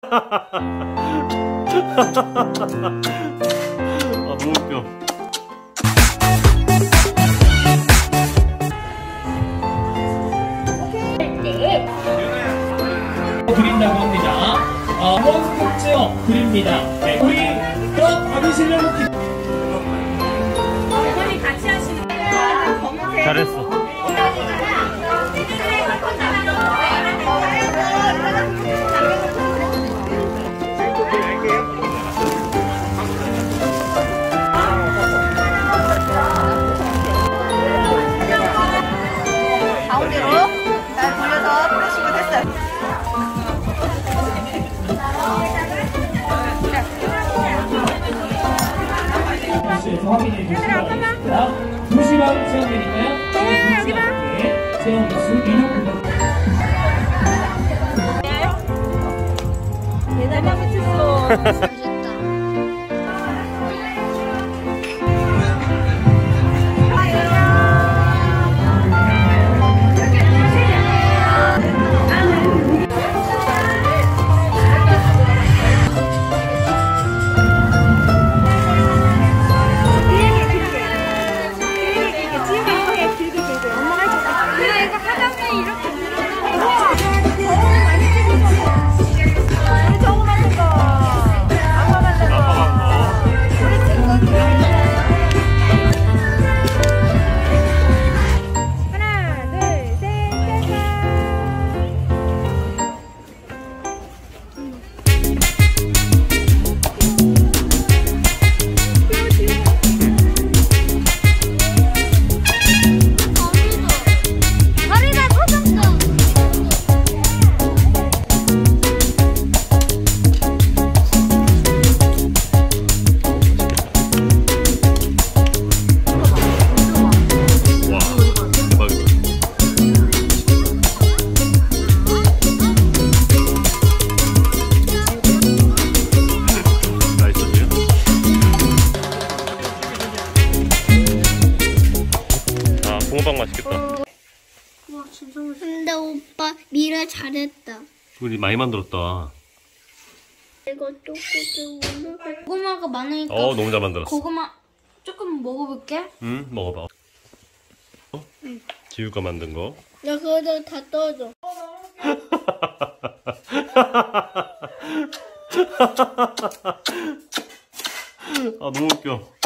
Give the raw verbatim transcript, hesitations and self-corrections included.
너무 웃겨. 드린다고 합니다. 어, 한번 꼭지어 드립니다. 네, 우리 또 받으시려고 어머니 같이 하시는 거예요. 잘했어. 가운데로 잘 돌려서 뿌리시고 됐어요. 확인해 주시기 바랍니다. 두 시간 체험되니까요. 네, 여기 봐. 체험 부스 이륙. 대단한 미쳤어. 붕어빵 맛있겠다. 와 진짜 맛있어. 근데 오빠 미래 잘했다. 우리 많이 만들었다. 이것도 고구마. 고구마가 많으니까. 어 너무 잘 만들었어. 고구마 조금 먹어볼게. 응 먹어봐. 어? 응. 지우가 만든 거. 야 그거 다 떠줘. 아 너무 웃겨.